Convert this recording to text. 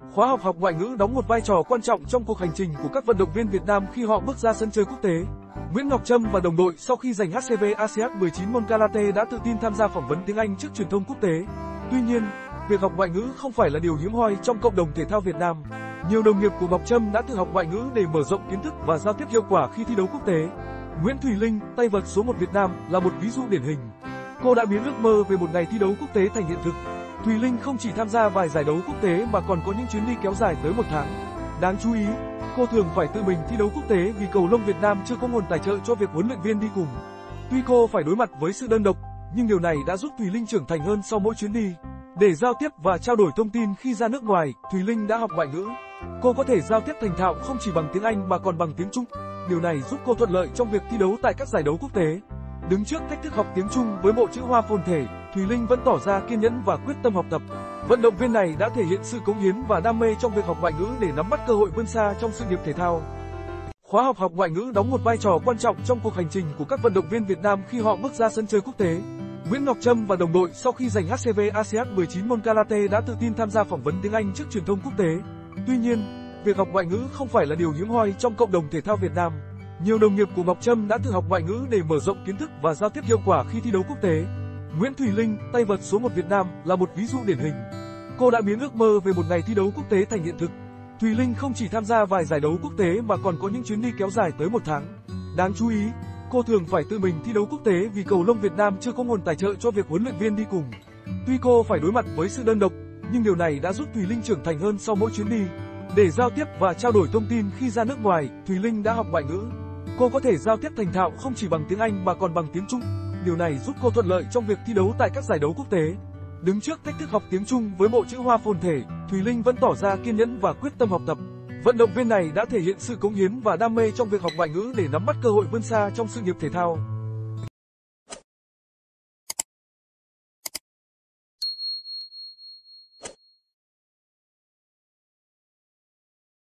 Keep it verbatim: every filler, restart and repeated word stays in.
Khóa học học ngoại ngữ đóng một vai trò quan trọng trong cuộc hành trình của các vận động viên Việt Nam khi họ bước ra sân chơi quốc tế. Nguyễn Ngọc Trâm và đồng đội sau khi giành hát xê vê a sê an mười chín môn karate đã tự tin tham gia phỏng vấn tiếng Anh trước truyền thông quốc tế. Tuy nhiên, việc học ngoại ngữ không phải là điều hiếm hoi trong cộng đồng thể thao Việt Nam. Nhiều đồng nghiệp của Ngọc Trâm đã tự học ngoại ngữ để mở rộng kiến thức và giao tiếp hiệu quả khi thi đấu quốc tế. Nguyễn Thùy Linh, tay vợt số một Việt Nam, là một ví dụ điển hình. Cô đã biến ước mơ về một ngày thi đấu quốc tế thành hiện thực. Thùy Linh không chỉ tham gia vài giải đấu quốc tế mà còn có những chuyến đi kéo dài tới một tháng. Đáng chú ý, cô thường phải tự mình thi đấu quốc tế vì cầu lông Việt Nam chưa có nguồn tài trợ cho việc huấn luyện viên đi cùng. Tuy cô phải đối mặt với sự đơn độc, nhưng điều này đã giúp Thùy Linh trưởng thành hơn sau mỗi chuyến đi. Để giao tiếp và trao đổi thông tin khi ra nước ngoài, Thùy Linh đã học ngoại ngữ. Cô có thể giao tiếp thành thạo không chỉ bằng tiếng Anh mà còn bằng tiếng Trung. Điều này giúp cô thuận lợi trong việc thi đấu tại các giải đấu quốc tế. Đứng trước thách thức học tiếng Trung với bộ chữ hoa phồn thể, Thùy Linh vẫn tỏ ra kiên nhẫn và quyết tâm học tập. Vận động viên này đã thể hiện sự cống hiến và đam mê trong việc học ngoại ngữ để nắm bắt cơ hội vươn xa trong sự nghiệp thể thao. Khóa học học ngoại ngữ đóng một vai trò quan trọng trong cuộc hành trình của các vận động viên Việt Nam khi họ bước ra sân chơi quốc tế. Nguyễn Ngọc Trâm và đồng đội sau khi giành hát xê vê a sê an mười chín môn karate đã tự tin tham gia phỏng vấn tiếng Anh trước truyền thông quốc tế. Tuy nhiên, việc học ngoại ngữ không phải là điều hiếm hoi trong cộng đồng thể thao Việt Nam. Nhiều đồng nghiệp của Ngọc Trâm đã tự học ngoại ngữ để mở rộng kiến thức và giao tiếp hiệu quả khi thi đấu quốc tế. Nguyễn Thùy Linh, tay vợt số một Việt Nam, là một ví dụ điển hình. Cô đã biến ước mơ về một ngày thi đấu quốc tế thành hiện thực. Thùy Linh không chỉ tham gia vài giải đấu quốc tế mà còn có những chuyến đi kéo dài tới một tháng. Đáng chú ý, cô thường phải tự mình thi đấu quốc tế vì cầu lông Việt Nam chưa có nguồn tài trợ cho việc huấn luyện viên đi cùng. Tuy cô phải đối mặt với sự đơn độc, nhưng điều này đã giúp Thùy Linh trưởng thành hơn sau mỗi chuyến đi. Để giao tiếp và trao đổi thông tin khi ra nước ngoài, Thùy Linh đã học ngoại ngữ. Cô có thể giao tiếp thành thạo không chỉ bằng tiếng Anh mà còn bằng tiếng Trung. Điều này giúp cô thuận lợi trong việc thi đấu tại các giải đấu quốc tế. Đứng trước thách thức học tiếng Trung với bộ chữ hoa phồn thể, Thùy Linh vẫn tỏ ra kiên nhẫn và quyết tâm học tập. Vận động viên này đã thể hiện sự cống hiến và đam mê trong việc học ngoại ngữ để nắm bắt cơ hội vươn xa trong sự nghiệp thể thao.